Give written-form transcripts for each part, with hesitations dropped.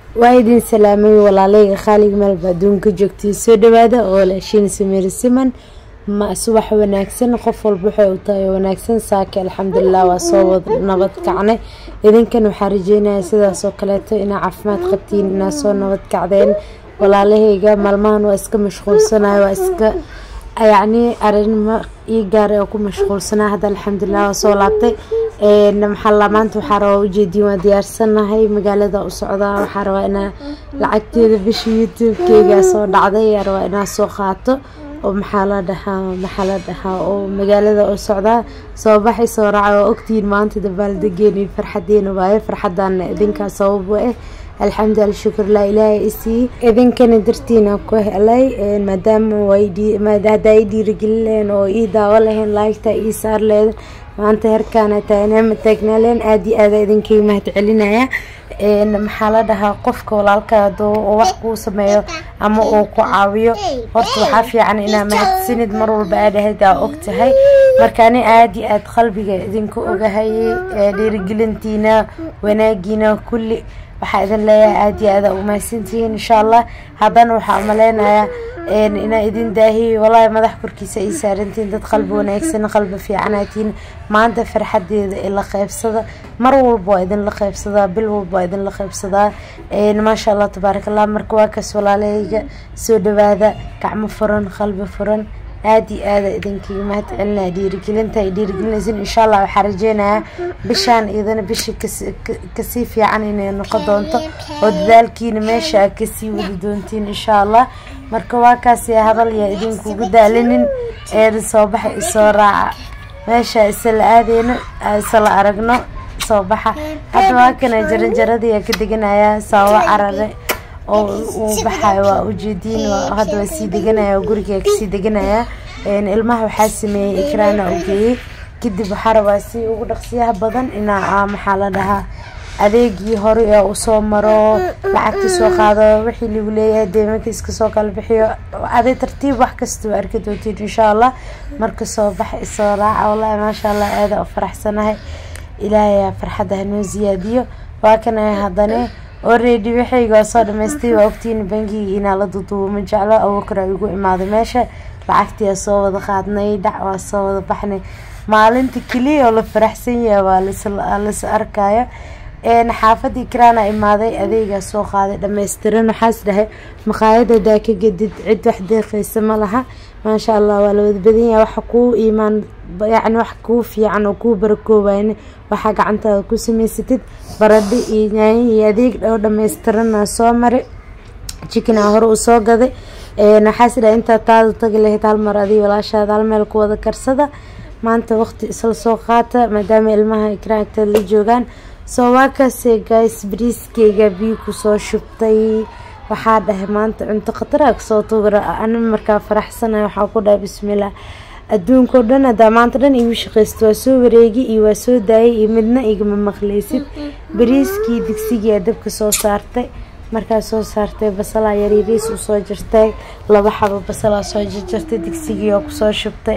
وايدين سلامي walaalay khaalig meel baadunka joogtay soo dhawaada oo la shiin sameer siman ma subax wanaagsan qof walba wuxuu u tahay wanaagsan saaka alxamdulillah waa soo wad nabad kacnay idinkan waxa rajeynayaa sidaas oo kale in caafimaad qabtiin in soo nabad kacdeen walaalahayga maalmahan waa iska mashquulsanahay waa iska يعني أرنما يجار أكون مشغول سنة هذا الحمد لله وصلاتي محل ما أنتو حروا جدي وديار سنة هاي مقالة ذا وصعدة وحروا أنا لعبتي بش يوتيوب كي جاسون عضير وأنا سوقاته ومحل دها ومقالة ذا وصعدة صباحي صراعة وأكتير ما أنت دبال دقيني فرحتين وباي فرحتان إذن كصوب وإيه الحمد لله الشكر لا إله إسي إذن كان درتينا كوه علي مدام ويدي ما دايدي رجلين وإيدا ولا هن لايكتا إيسار لين ما أنت هركانة تانا متجنا لين أدي إذن كي ما تعلنا يا إن محل ده قفك ولا الكادو وحكو سمايو أما أوكو عاويو قرطو حافي عن إنا ما تسند مرور بعد هدا أكتهاي مركاني أدي أدخل بيجا إذن كو أجهاي لرجلنتينا وناجينا كل waxaa idin leeyahay aad iyo aad u mahadsantihiin insha Allah haddana waxaan maleynayaa in idin daahiyo wallahi madax korkiisa ay saarantiin dad qalbi wanaagsan qalbi fiican aatiin maanta farxadeeda ila qaybsada mar walba idin la qaybsada bil walba idin la qaybsada ma sha Allah tabarakallah marka waa ka walaaleyga soo dhawaada gacmo furan qalbi furan aadi idinki ma hadalna dhiirigelinaysan insha Allah waxa rajeenaa bishaan idin bishi kasi fiican inay noqon doonto oo dadaalkiina meesha kasi wadi doontiin insha Allah marka waa kaasi hadal ya idinku gudaalinin soo baxay soo raaca meesha isla aadeyna isla aragno soo baxa hadda waa kana jaranjaradii ka deganaya soo carare oo baxay waa ujeedin hadda waa sii deganaya guriga ka sii deganaya ilmaha waxa sameeyay ikraana ogeey kadib waxa rabaa si ugu dhaqsiyaha badan ina maxaa la dhahaa adeegii hore oo soo maro lacagta soo qaado wixii lagu leeyahay deemanka iska soo kala bixiyo adeeg tartiib wax kasta oo arki doontiin insha Allah marka soo baxay soo raaca wallahi ma sha Allah aad u faraxsanahay ilaahay farxada hanoo ziyaadiyo waa kana hadane already waxayga soo dhameystay waqtiin bangiga ina la dudubo ma jeclo oo kara igu imaado meesha lacagtii soo wada qaadnay dacwa soo wada baxnay maalintii kaliya oo la faraxsan yahay waa la arkayo xaafadii Ikraana imaaday adeega soo qaaday dhameystiran waxaas dhahay maqaayada ka gadid cid wax deeqaysa ma laha ma sha Allah waa la wada badan yahay wax ku iimaan يعني wax ku fiican oo ku barakoobayn waxa gacantaada ku sameysatid baradhi iyo adeeg dhameystiran soo maray chicken hore u soo gaday naxasida inta taado tag leeyahay hal mar adii walaashaada hal meel ku wada karsada maanta waqti isla soo qaata maadaama ilmaha ikraanta la joogan soo waakaasay guys briskeyga biyo ku soo shubtay waxa dhahay maanta cunto khatar ah soo tuura aan markaa faraxsanahay waxa ku dhahay bismillaah adduunka dhan hada maanta dhan igu shaqeysto soo wareegi iyo waa soo daayay iyo midna igama maqleysid briskii digsiga dabka soo saartay markaa soo saartay basal yariis u soo jirtay laba xabo basal soo jirtay digsiga oo ku soo shubtay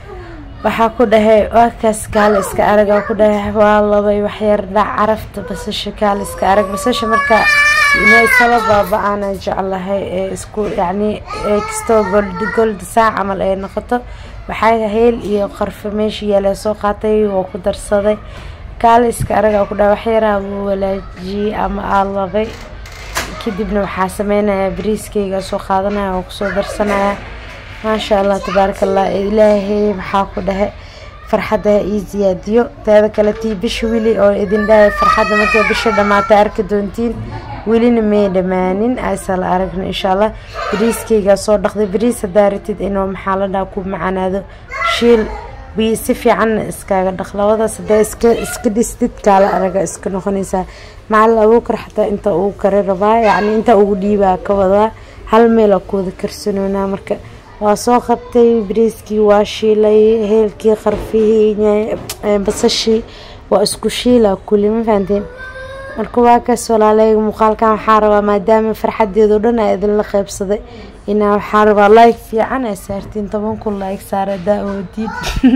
waxa ku dhahay waakaas kaal iska arag ku dhahay waa labay wax yar dhac carafta basasha kaal iska arag basasha marka inay sabab aan jeclahay isku yani kisto gold saac amal ay noqoto waxay heel iyo qarfa meesha yaala soo qaatay oo ku darsaday kaal iska arag ku dhahay wax yar walaaji ama alabay kadibna waxa sameynaa briskeyga soo qaadanaya oo ku soo darsanaya ما شاء الله تبارك الله إلهي محاكو ده فرحة إيزياديو تهذا كالتي بش ويلي أو إذن ده فرحة مكي بش دما تارك دونتين ويلي نمي دمانين أسأل أرقنا إن شاء الله بريس كيغا صور دخدي بريس دارتد إنو محالة داكو معنا هذا شيل بيسفي عن إسكا دخلا وضا سدا إسكا ديستد كالا أرقا إسكا نخونيسا مع الأوكر حتى إنت أوكر ربا يعني إنت أوديبا كوضا هل ميلا كود كرسنونا مركا واسو qabtay briskii waa shiilay heelkii qarfihii basashii waa isku shiila kulli ma fahanteen marka waa ka walaalay muuqaalkan waxa rabaa maadaama farxadeedu dhan ay idin la qaybsaday ina waxa rabaa like fiican ay saartiin 10 kun like saarada oo diid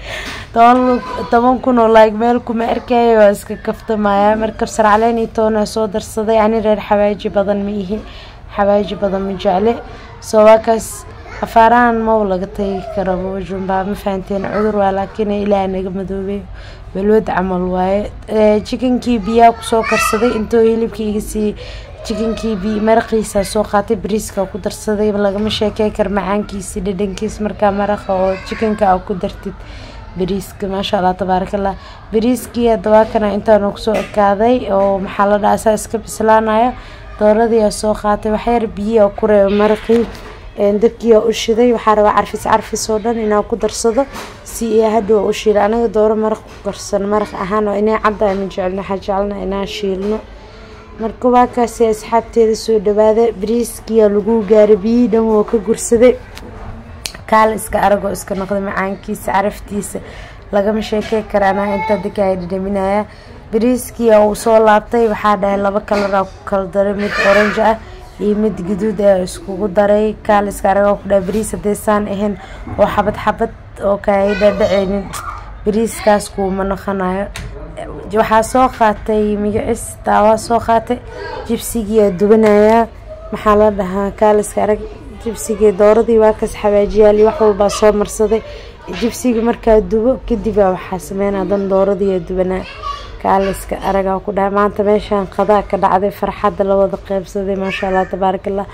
toban kun oo like meel kuma arkaayo waa iska kaftamaya marka kabsar caleen iyo toona soo darsaday ani reer xawaaji badan ma ihi xawaaji badan ma jecle soo waakaas afaaraan ma laga tagi karo wajumba ma fahanteen cudur waa laakiin ilaahay naga madoobay balwad camal waaye chickenkii biyaa ku soo karsaday intoo hilibkii si chickenkii bi marqiisa soo qaatay bariiska ku darsaday lagama sheekay kar macaankiisa dhadhankiisa marka maraqa oo chickenka ku dartid bariiska ma sha Allah tabarakallah bariiskii hadaba kana intaan ku soo ekaaday oo maxaa la dhaasaa iska bislaanayo dooradii soo qaatay wax yar biyo ku reeb marqii dabkii u shiday waxa raba carfis oo dhan inaan ku darsado si ay hadhow u shiil anaga dooro maraq ku karsan maraq ahaan oo inay cadda aan jecelna inaan shiilno marka waa kaas asxaabteeda soo dhawaada bariiskii lagu gaarbiyi dhan oo ka gursaday kaal iska arago iska noqdo macaankiisa caraftiisa lagama sheekay karana inta dadka dhadhaminaya bariiskii oo soo laabtay waxa dhahay laba kalar ku kala daray mid orange ah iyo mid guduud ah isku daray kaal iska arago ku dhahay bariis hadeesaan ahayn oo xabad oo kay dhadhaceen bariiskaas ku manaqanayo waxa soo qaatay magacis taawa soo qaatay jibsigii dubanaya maxaa la dhahaa kaal iska arag jibsiga dooradii waa kas xawaajiyaal wax walba soo marsaday jibsiga marka dubo kadib waxa sameeyay dan dooradii dubana kaal iska araga ku dhahay maanta meeshan qada ka dhacday farxad la wada qaybsaday ma sha Allah tabarakallah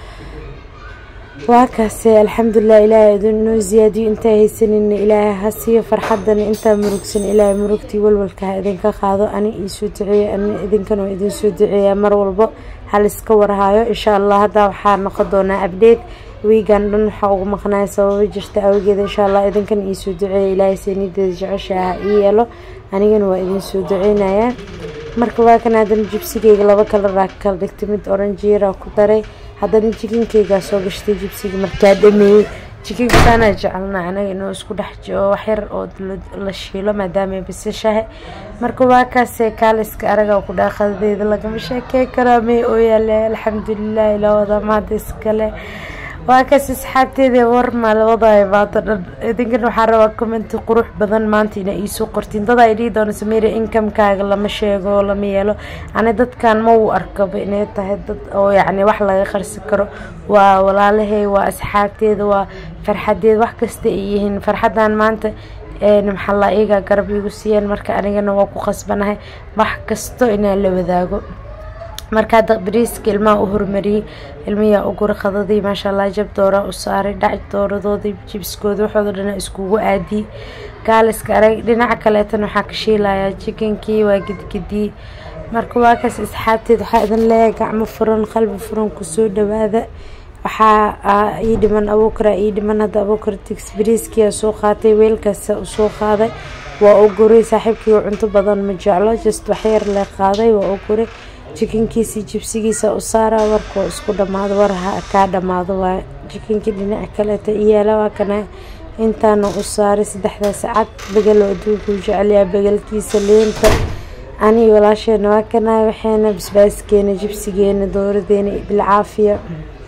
waa kaas alxamdulillah ilaahay idin ziyaadiyo inta haysanin ilaahay hasiyo farxadan inta murugsan ilaahay murugti walwalka idin ka qaado ani isu duceeyo ani idinkan oo idin soo duceeyo mar walba hal iska warhayo insha Allah hada waxa noqon doona update weegan dhan waxa ugu maqnaa sabab jirta awgeed insha Allah idinkan isu duceeyo ilaahay seenidii jeceshaha yeelo anigana waa idin soo duceynaya marka waa kana adan jibsigeyga laba kala kala dhigtay mid orange yar ku daray haddana chickenkeyga soo gashtay jibsiga markaa dhameeyay chickenka sana jecelna anaga inuu isku dhex jiro wax yar oo la shiilo maadaama bisashahay marka waa kaas kaaliska araga ku dhaaqadeeda lagama sheekay karo may oo yaale alxamdulillah ilaa wada maad iskale waa kaas asxaabteeda war ma la wadaay baad idinkan waxa rabaa comment qurux badan maanta ina ii soo qortiin dad ay doona sameeyay income-kaaga lama sheego lama yeelo ana dadkan ma u arkaba inay tahay dad oo yacni wax laga qarsi karo waa walaalahay waa asxaabteeda waa farxadeed wax kasta ay yihiin farxadan maanta maxaa la iga garab igu siiyeen marka anigana waa ku qasbanahay wax kasto inaan la wadaago marka bariiska ilmaha u hormariyay ilmiya ugu qadadii ma sha Allah jab doora u saaray dhac dooradoodii jibskooda waxooda dhan iskugu aadi kaaliska arag dhinaca kale tan waxa ka shiilaya chickenkii waa gidgidii marka waa kaas asxaabteed waxa idin leeyahay gacmo furan qalbi furan ku soo dhawaada waxa ii dhiman abuukra ii dhiman hada abuukra tix bariiskii soo qaatay weelkaas soo qaaday waa u guray saaxiibkii cunto badan ma jeclo just wax yar la qaaday waa u guray chickenkiisa jibsigiisa u saara warko isku dhamaado waraha ka dhamaado waa chickenkii dhinaca kale ta iyala waa kana intaan u saaray 3 saacad bagal oo duugu jeceliya bagalkiisa leenta ani walaasheena waa kana waxayna basbaaskeena jibsigeena dooradeena bil caafiya